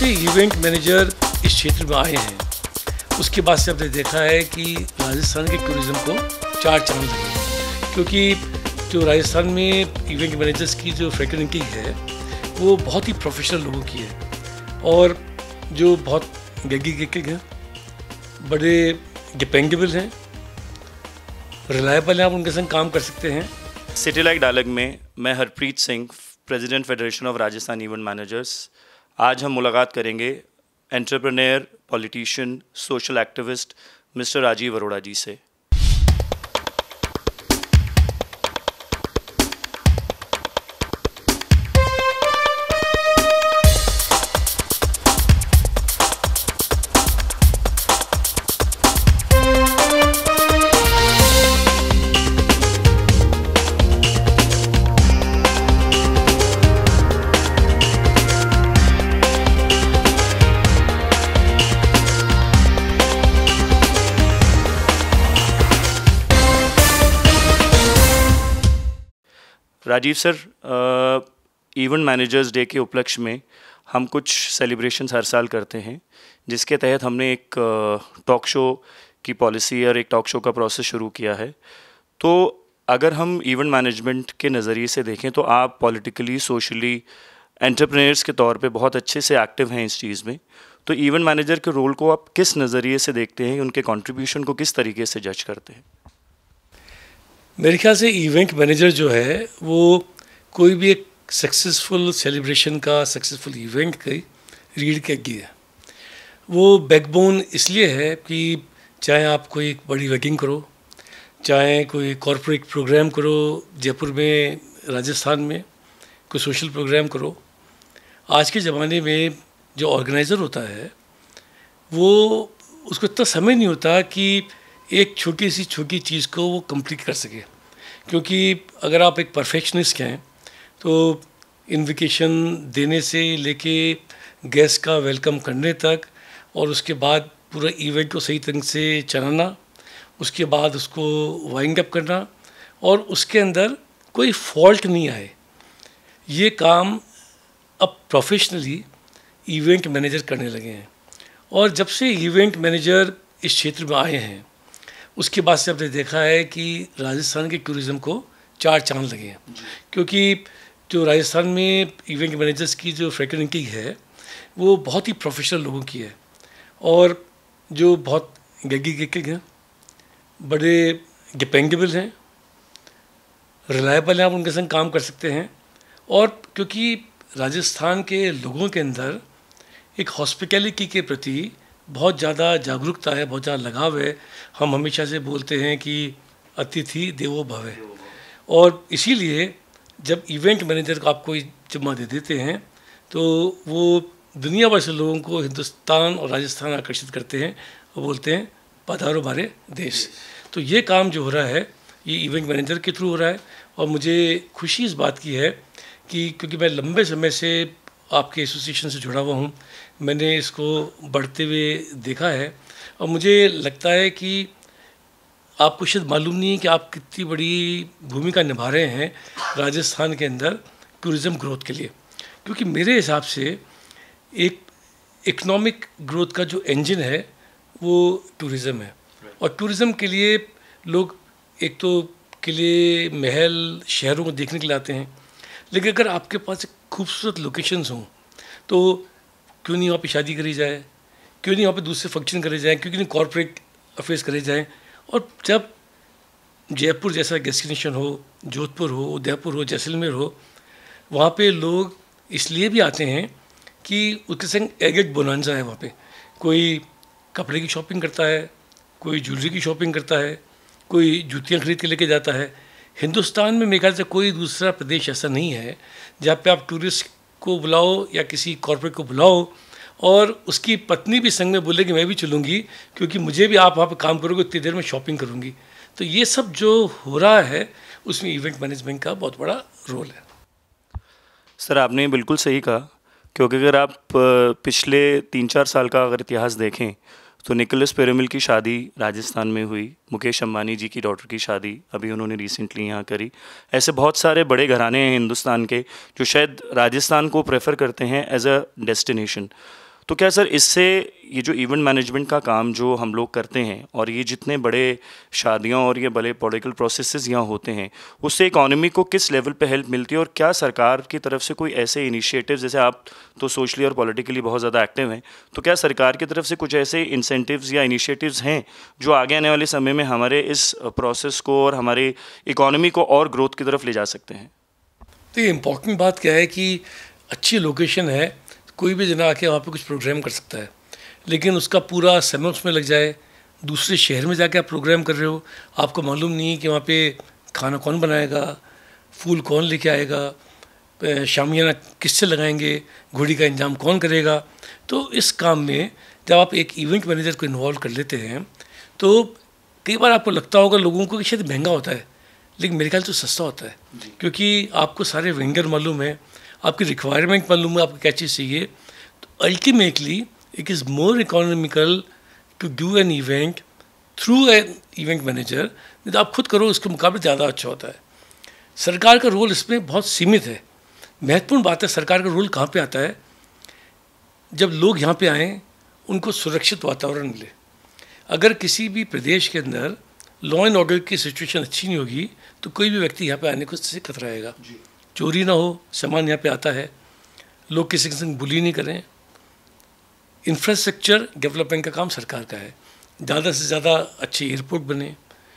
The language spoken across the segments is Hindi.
से इवेंट मैनेजर इस क्षेत्र में आए हैं उसके बाद से हमने देखा है कि राजस्थान के टूरिज़्म को चार चांद लगे, क्योंकि जो राजस्थान में इवेंट मैनेजर्स की जो फैकल्टी है वो बहुत ही प्रोफेशनल लोगों की है और जो बहुत गैगिक हैं, बड़े डिपेंडेबल हैं, रिलायबल हैं, आप उनके संग काम कर सकते हैं। सिटी लाइव डायलॉग में मैं Harpreet Singh, president federation of Rajasthan event managers. आज हम मुलाकात करेंगे entrepreneur, politician, social activist mister Rajiv Arora ji से। Rajiv sir, event managers day के उपलक्ष्य में हम कुछ सेलिब्रेशंस हर साल करते हैं, जिसके तहत हमने एक टॉक शो की पॉलिसी और एक टॉक शो का प्रोसेस शुरू किया है। तो अगर हम इवेंट मैनेजमेंट के नज़रिए से देखें तो आप पॉलिटिकली, सोशली, एंटरप्रेन्योर्स के तौर पे बहुत अच्छे से एक्टिव हैं इस चीज़ में। तो इवेंट मैनेजर के रोल को आप किस नज़रिए से देखते हैं, उनके कंट्रीब्यूशन को किस तरीके से जज करते हैं? मेरे ख्याल से इवेंट मैनेजर जो है वो कोई भी एक सक्सेसफुल सेलिब्रेशन का, सक्सेसफुल इवेंट की रीढ़ की हड्डी है। वो बैकबोन इसलिए है कि चाहे आप कोई एक बड़ी वेडिंग करो, चाहे कोई कॉरपोरेट प्रोग्राम करो, जयपुर में, राजस्थान में कोई सोशल प्रोग्राम करो, आज के ज़माने में जो ऑर्गेनाइज़र होता है वो उसको इतना समय नहीं होता कि एक छोटी सी छोटी चीज़ को वो कंप्लीट कर सके। क्योंकि अगर आप एक परफेक्शनिस्ट हैं तो इनविटेशन देने से लेके गेस्ट का वेलकम करने तक और उसके बाद पूरा इवेंट को सही तरह से चलाना, उसके बाद उसको वाइंड अप करना और उसके अंदर कोई फॉल्ट नहीं आए, ये काम अब प्रोफेशनली इवेंट मैनेजर करने लगे हैं। और जब से इवेंट मैनेजर इस क्षेत्र में आए हैं उसके बाद से हमने देखा है कि राजस्थान के टूरिज़्म को चार चांद लगे हैं, क्योंकि जो राजस्थान में इवेंट मैनेजर्स की जो फैकल्टी है वो बहुत ही प्रोफेशनल लोगों की है और जो बहुत गैगिक हैं, बड़े डिपेंडेबल हैं, रिलायबल हैं, आप उनके संग काम कर सकते हैं। और क्योंकि राजस्थान के लोगों के अंदर एक हॉस्पिटैलिटी के प्रति बहुत ज़्यादा जागरूकता है, बहुत ज़्यादा लगाव है। हम हमेशा से बोलते हैं कि अतिथि देवो भव है और इसीलिए जब इवेंट मैनेजर को आप कोई जिम्मा दे देते हैं तो वो दुनिया भर से लोगों को हिंदुस्तान और राजस्थान आकर्षित करते हैं और बोलते हैं पधारो हमारे देश। तो ये काम जो हो रहा है ये इवेंट मैनेजर के थ्रू हो रहा है और मुझे खुशी इस बात की है कि क्योंकि मैं लंबे समय से आपके एसोसिएशन से जुड़ा हुआ हूँ, मैंने इसको बढ़ते हुए देखा है और मुझे लगता है कि आपको शायद मालूम नहीं है कि आप कितनी बड़ी भूमिका निभा रहे हैं राजस्थान के अंदर टूरिज़्म ग्रोथ के लिए। क्योंकि मेरे हिसाब से एक इकोनॉमिक ग्रोथ का जो इंजन है वो टूरिज़्म है और टूरिज़्म के लिए लोग एक तो किले, महल, शहरों को देखने के लिए आते हैं, लेकिन अगर आपके पास खूबसूरत लोकेशंस हों तो क्यों नहीं वहाँ पे शादी करी जाए, क्यों नहीं वहाँ पे दूसरे फंक्शन करे जाएँ, क्यों नहीं कॉर्पोरेट अफेयर्स करे जाएँ। और जब जयपुर जैसा डेस्टिनेशन हो, जोधपुर हो, उदयपुर हो, जैसलमेर हो, वहाँ पे लोग इसलिए भी आते हैं कि उसके संग एगेट बोनांजा है। वहाँ पे कोई कपड़े की शॉपिंग करता है, कोई ज्वेलरी की शॉपिंग करता है, कोई जूतियाँ खरीद के लेके जाता है। हिंदुस्तान में मेरे ख्याल से कोई दूसरा प्रदेश ऐसा नहीं है जहाँ पे आप टूरिस्ट को बुलाओ या किसी कॉर्पोरेट को बुलाओ और उसकी पत्नी भी संग में बोले कि मैं भी चलूँगी क्योंकि मुझे भी आप वहाँ पे काम करोगे, उतनी देर में शॉपिंग करूँगी। तो ये सब जो हो रहा है उसमें इवेंट मैनेजमेंट का बहुत बड़ा रोल है। सर, आपने बिल्कुल सही कहा, क्योंकि अगर आप पिछले 3-4 साल का अगर इतिहास देखें तो निकोलस पेरुमल की शादी राजस्थान में हुई, मुकेश अंबानी जी की डॉटर की शादी अभी उन्होंने रिसेंटली यहाँ करी। ऐसे बहुत सारे बड़े घराने हैं हिंदुस्तान के जो शायद राजस्थान को प्रेफर करते हैं एज अ डेस्टिनेशन। तो क्या सर इससे ये जो इवेंट मैनेजमेंट का काम जो हम लोग करते हैं और ये जितने बड़े शादियां और ये बड़े पॉलिटिकल प्रोसेसेस यहाँ होते हैं, उससे इकोनॉमी को किस लेवल पे हेल्प मिलती है? और क्या सरकार की तरफ से कोई ऐसे इनिशिएटिव्स, जैसे आप तो सोशली और पॉलिटिकली बहुत ज़्यादा एक्टिव हैं, तो क्या सरकार की तरफ से कुछ ऐसे इंसेंटिव्स या इनिशिएटिव्स हैं जो आगे आने वाले समय में हमारे इस प्रोसेस को और हमारे इकोनॉमी को और ग्रोथ की तरफ ले जा सकते हैं? तो ये इम्पॉर्टेंट बात क्या है कि अच्छी लोकेशन है, कोई भी जना आके वहाँ पे कुछ प्रोग्राम कर सकता है, लेकिन उसका पूरा समय उसमें लग जाए, दूसरे शहर में जाके आप प्रोग्राम कर रहे हो, आपको मालूम नहीं है कि वहाँ पे खाना कौन बनाएगा, फूल कौन लेके आएगा, शामियाना किससे लगाएंगे, घोड़ी का इंतजाम कौन करेगा। तो इस काम में जब आप एक इवेंट मैनेजर को इन्वॉल्व कर लेते हैं तो कई बार आपको लगता होगा लोगों को कि शायद महंगा होता है, लेकिन मेरे ख्याल से सस्ता होता है, क्योंकि आपको सारे वेंडर मालूम है, आपकी रिक्वायरमेंट मालूम है, आपको क्या चीज़ चाहिए। तो ultimately it is more economical to do an event through an event manager. नहीं तो आप खुद करो, उसके मुकाबले ज़्यादा अच्छा होता है। सरकार का रोल इसमें बहुत सीमित है। महत्वपूर्ण बात है सरकार का रोल कहाँ पे आता है, जब लोग यहाँ पे आएँ उनको सुरक्षित वातावरण मिले। अगर किसी भी प्रदेश के अंदर लॉ एंड ऑर्डर की सिचुएशन अच्छी नहीं होगी तो कोई भी व्यक्ति यहाँ पे आने को से कतराएगा। चोरी ना हो, सामान यहाँ पे आता है, लोग किसी के संग बुली नहीं करें। इंफ्रास्ट्रक्चर डेवलपमेंट का काम सरकार का है, ज़्यादा से ज़्यादा अच्छे एयरपोर्ट बने,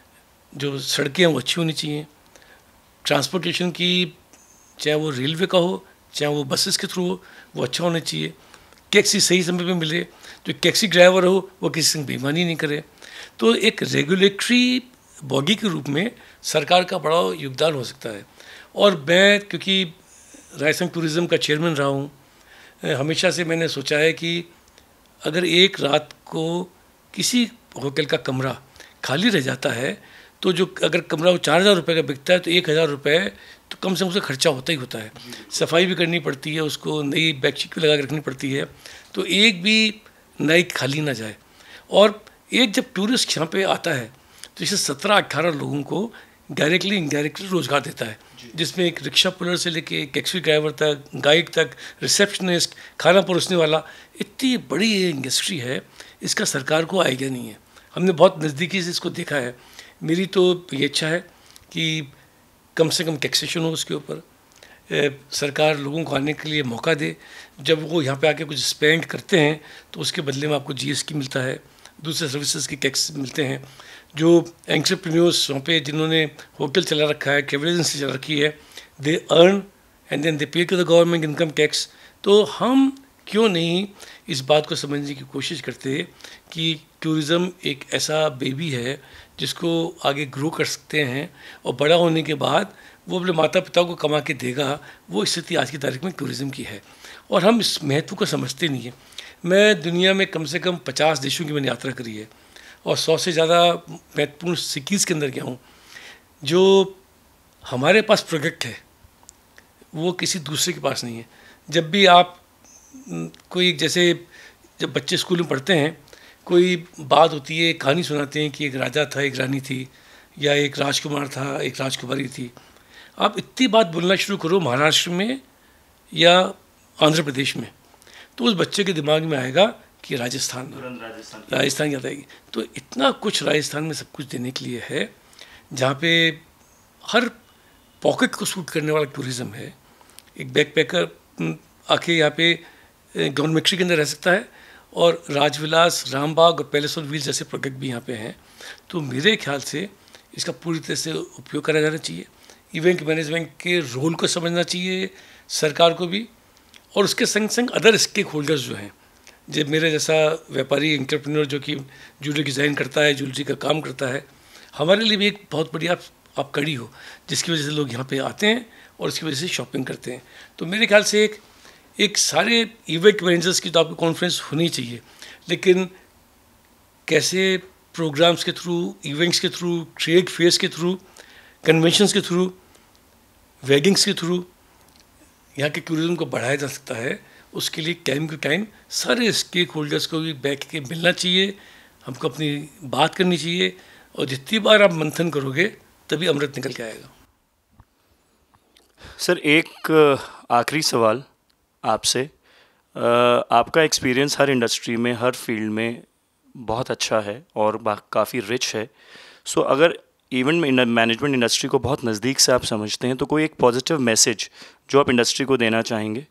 जो सड़कें हैं वो अच्छी होनी चाहिए, ट्रांसपोर्टेशन की चाहे वो रेलवे का हो चाहे वो बसेस के थ्रू हो वो अच्छा होना चाहिए, टैक्सी सही समय पे मिले, जो टैक्सी ड्राइवर हो वो किसी संग बेईमानी नहीं करे। तो एक रेगुलेटरी बॉडी के रूप में सरकार का बड़ा योगदान हो सकता है। और मैं क्योंकि राजस्थान टूरिज़्म का चेयरमैन रहा हूँ, हमेशा से मैंने सोचा है कि अगर एक रात को किसी होटल का कमरा खाली रह जाता है तो जो अगर कमरा वो 4,000 रुपये का बिकता है तो 1,000 रुपये तो कम से कम उसका खर्चा होता ही होता है। सफाई भी करनी पड़ती है, उसको नई बेडशीट भी लगा के रखनी पड़ती है, तो एक भी नाइट खाली ना जाए। और एक जब टूरिस्ट यहाँ पे आता है तो इसे 17-18 लोगों को डायरेक्टली इनडायरेक्टली रोज़गार देता है, जिसमें एक रिक्शा पुलर से लेके टैक्सी ड्राइवर तक, गाइड तक, रिसेप्शनिस्ट, खाना परोसने वाला, इतनी बड़ी ये इंडस्ट्री है, इसका सरकार को आइडिया नहीं है। हमने बहुत नज़दीकी से इसको देखा है। मेरी तो ये इच्छा है कि कम से कम टैक्सेशन हो उसके ऊपर, सरकार लोगों को आने के लिए मौका दे। जब वो यहाँ पे आके कुछ स्पेंड करते हैं तो उसके बदले में आपको जीएसटी मिलता है, दूसरे सर्विसेज के टैक्स मिलते हैं। जो एंटरप्रेन्योर्स वहाँ पे जिन्होंने होटल चला रखा है, ट्रेवल एजेंसी चला रखी है, they earn and then they pay to the government income tax. तो हम क्यों नहीं इस बात को समझने की कोशिश करते कि टूरिज़्म एक ऐसा बेबी है जिसको आगे ग्रो कर सकते हैं और बड़ा होने के बाद वो अपने माता पिता को कमा के देगा। वो स्थिति आज की तारीख में टूरिज़्म की है और हम इस महत्व को समझते नहीं हैं। मैं दुनिया में कम से कम 50 देशों की मैंने यात्रा करी है और 100 से ज़्यादा महत्वपूर्ण सिटीज़ के अंदर गया हूँ। जो हमारे पास प्रोडक्ट है वो किसी दूसरे के पास नहीं है। जब भी आप कोई, जैसे जब बच्चे स्कूल में पढ़ते हैं, कोई बात होती है, कहानी सुनाते हैं कि एक राजा था, एक रानी थी, या एक राजकुमार था, एक राजकुमारी थी। आप इतनी बात बोलना शुरू करो महाराष्ट्र में या आंध्र प्रदेश में, तो उस बच्चे के दिमाग में आएगा कि राजस्थान याद आएगी। तो इतना कुछ राजस्थान में सब कुछ देने के लिए है, जहाँ पे हर पॉकेट को सूट करने वाला टूरिज़्म है। एक बैकपैकर आके यहाँ पे डॉर्मेट्री के अंदर रह सकता है और राजविलास, रामबाग और पैलेस ऑन व्हील्स जैसे प्रोडक्ट भी यहाँ पे हैं। तो मेरे ख्याल से इसका पूरी तरह से उपयोग करा जाना चाहिए। इवेंट मैनेजमेंट के रोल को समझना चाहिए सरकार को भी, और उसके संग संग अदर स्टेक होल्डर्स जो हैं, जब मेरे जैसा व्यापारी एंटरप्रेन्योर जो कि ज्वेलरी डिज़ाइन करता है, ज्वेलरी का काम करता है, हमारे लिए भी एक बहुत बड़ी आप कड़ी हो जिसकी वजह से लोग यहाँ पे आते हैं और उसकी वजह से शॉपिंग करते हैं। तो मेरे ख्याल से एक सारे इवेंट मैनेजर्स की तो आपको कॉन्फ्रेंस होनी चाहिए, लेकिन कैसे प्रोग्राम्स के थ्रू, इवेंट्स के थ्रू, ट्रेड फेयर्स के थ्रू, कन्वेंशंस के थ्रू, वेडिंग्स के थ्रू यहाँ के टूरिज़्म को बढ़ाया जा सकता है, उसके लिए टाइम टू टाइम सारे स्टेक होल्डर्स को भी बैठ के मिलना चाहिए, हमको अपनी बात करनी चाहिए, और जितनी बार आप मंथन करोगे तभी अमृत निकल के आएगा। सर एक आखिरी सवाल आपसे, आपका एक्सपीरियंस हर इंडस्ट्री में, हर फील्ड में बहुत अच्छा है और काफ़ी रिच है। सो अगर इवेंट मैनेजमेंट इंडस्ट्री को बहुत नज़दीक से आप समझते हैं, तो कोई एक पॉजिटिव मैसेज जो आप इंडस्ट्री को देना चाहेंगे?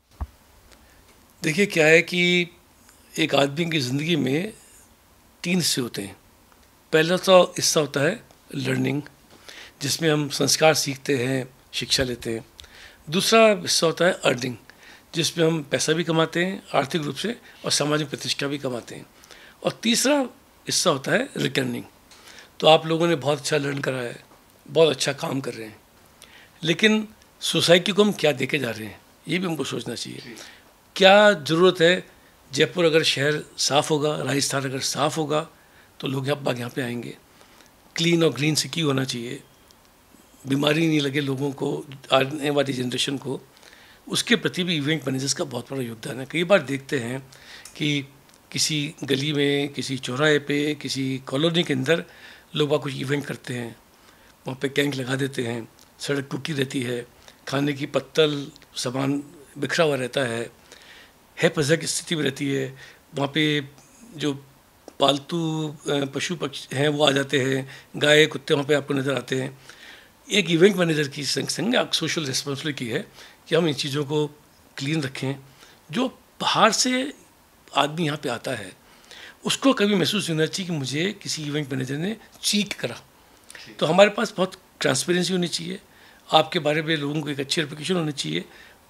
देखिए, क्या है कि एक आदमी की ज़िंदगी में 3 हिस्से होते हैं। पहला तो हिस्सा होता है लर्निंग, जिसमें हम संस्कार सीखते हैं, शिक्षा लेते हैं। दूसरा हिस्सा होता है अर्निंग, जिसमें हम पैसा भी कमाते हैं आर्थिक रूप से और सामाजिक प्रतिष्ठा भी कमाते हैं। और तीसरा हिस्सा होता है रिटर्निंग। तो आप लोगों ने बहुत अच्छा लर्न करा है, बहुत अच्छा काम कर रहे हैं, लेकिन सोसाइटी को हम क्या दे के जा रहे हैं, ये भी हमको सोचना चाहिए। क्या ज़रूरत है? जयपुर अगर शहर साफ़ होगा, राजस्थान अगर साफ़ होगा, तो लोग यहाँ पे आएंगे। क्लीन और ग्रीन सिटी होना चाहिए, बीमारी नहीं लगे लोगों को, आने वाली जनरेशन को। उसके प्रति भी इवेंट मैनेजर्स का बहुत बड़ा योगदान है। कई बार देखते हैं कि किसी गली में, किसी चौराहे पे, किसी कॉलोनी के अंदर लोग कुछ इवेंट करते हैं, वहाँ पे कैंप लगा देते हैं, सड़क टूटी रहती है, खाने की पत्तल सामान बिखरा हुआ रहता है पज़ा की स्थिति में रहती है। वहाँ पे जो पालतू पशु पक्षी हैं वो आ जाते हैं, गाय कुत्ते वहाँ पे आपको नज़र आते हैं। एक इवेंट मैनेजर की संग संग आप सोशल रिस्पॉन्सिबिलिटी है कि हम इन चीज़ों को क्लीन रखें। जो बाहर से आदमी यहाँ पे आता है, उसको कभी महसूस नहीं होना चाहिए कि मुझे किसी इवेंट मैनेजर ने चीट करा। तो हमारे पास बहुत ट्रांसपेरेंसी होनी चाहिए, आपके बारे में लोगों को एक अच्छी रेपुटेशन होनी चाहिए।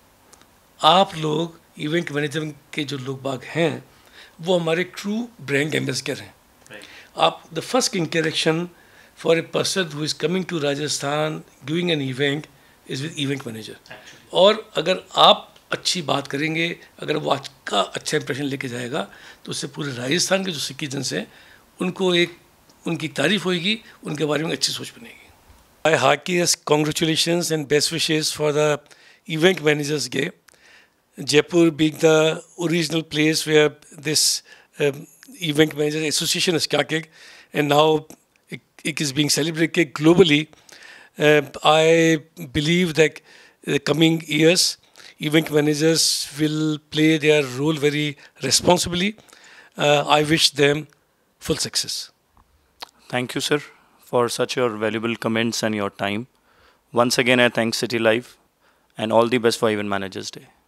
आप लोग इवेंट मैनेजमेंट के जो लोग बाग हैं, वो हमारे ट्रू ब्रांड एम्बेसडर हैं। आप the first interaction for a person who is coming to Rajasthan giving an event is with event manager. और अगर आप अच्छी बात करेंगे, अगर वो आज का अच्छा इंप्रेशन लेके जाएगा, तो उससे पूरे राजस्थान के जो सिटीजन्स हैं उनको एक उनकी तारीफ होगी, उनके बारे में अच्छी सोच बनेगी। My heartiest congratulations and best wishes for the Event Managers Day. Jaipur being the original place where this Event Manager Association is started, and now it is being celebrated globally. I believe that in the coming years, event managers will play their role very responsibly. I wish them full success. Thank you, sir, for such your valuable comments and your time. Once again, I thank CityLive and all the best for Event Managers Day.